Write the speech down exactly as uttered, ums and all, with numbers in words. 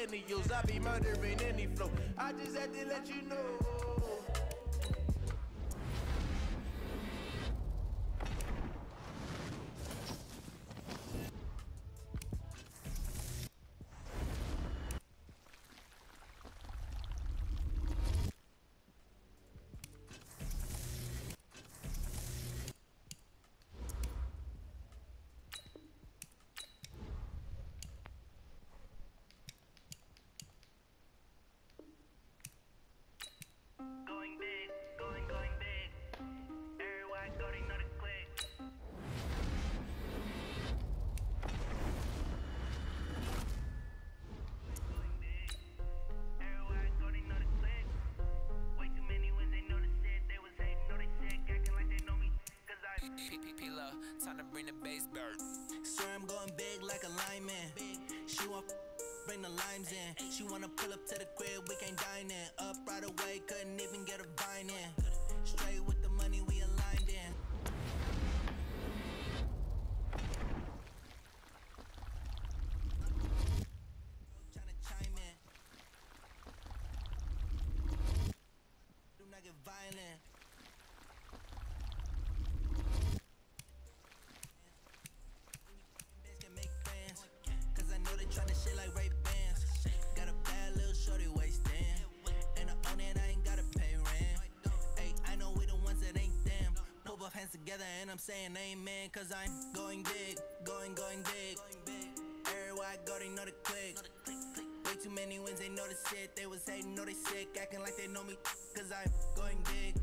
any use. I be murdering any flow. I just had to let you know. Going big, going, going big. Everywhere I go, they know the click. Going big. Everywhere I go, they know the click. Way too many wins, they know the shit. They was hating, know they sick, acting like they know me. Cause I P-P-P-Love, time to bring the bass bird. Swear I'm going big like a lineman. She want bring the limes in. She wanna pull up to the crib, we can't dine in. Up right away, couldn't even get a vine in. Straight with the money, we aligned in. Tryna chime in. Do not get violent. Can make friends, cause I know they tryna shit like Ray Bans. Got a bad little shorty wasting, and I own it, I ain't gotta pay rent. Hey, I know we the ones that ain't them. Put both hands together and I'm saying amen, cause I'm going big, going, going big. Everywhere I go, they know the click. Way too many wins, they know the shit. They was hating, know they sick, acting like they know me, cause I'm going big.